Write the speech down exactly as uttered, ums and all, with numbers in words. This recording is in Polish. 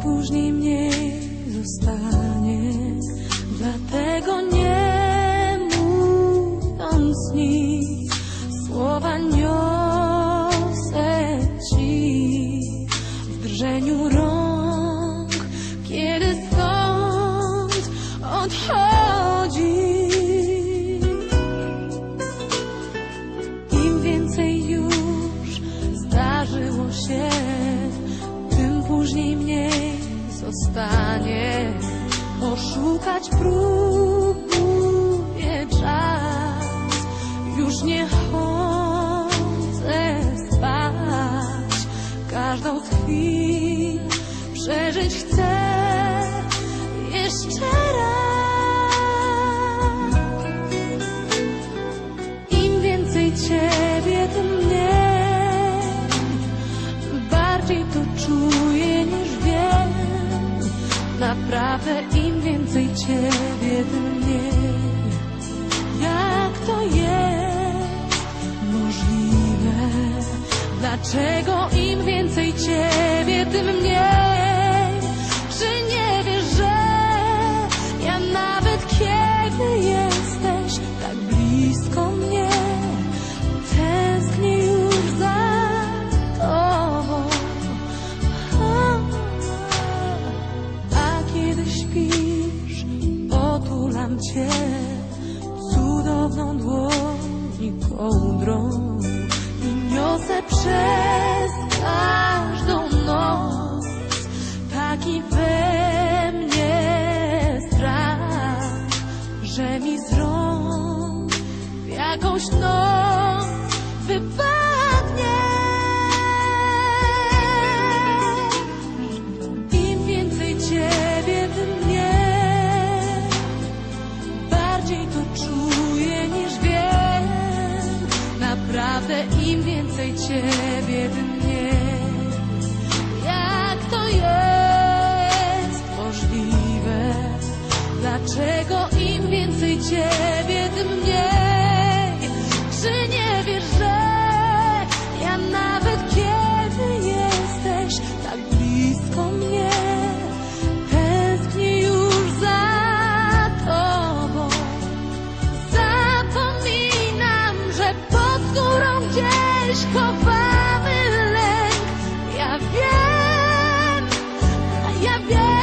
później mniej zostanie. Dlatego nie mówiąc nic, słowa niosę ci w drżeniu rąk, kiedy stąd odchodzi. Im więcej już zdarzyło się, tym później mniej zostanie. Oszukać próbuje czas, już nie chodzę spać. Każdą chwilę przeżyć chcę jeszcze raz. Im więcej ciebie, tym mniej. Bardziej to czuję niż wiem. Naprawdę im więcej ciebie, tym mniej. Jak to jest możliwe? Dlaczego im więcej ciebie, tym mniej? Czy nie wiesz, że ja nawet kiedy jesteś tak blisko mnie, tęsknię już za tobą. Śpisz, otulam cię cudowną dłoni kołdrą i niosę przez każdą noc taki we mnie strach, że mi z rąk w jakąś noc wypadnie. Im więcej ciebie, tym mniej. Bardziej to czuję niż wiem. Naprawdę im więcej ciebie, tym mniej. Jak to jest możliwe? Dlaczego im więcej ciebie, tym mniej? Czy nie wiesz, że ja nawet kiedy jesteś tak blisko mnie, tęsknię już za tobą. Zapominam, że pod skórą gdzieś chowamy lęk. Ja wiem, ja wiem.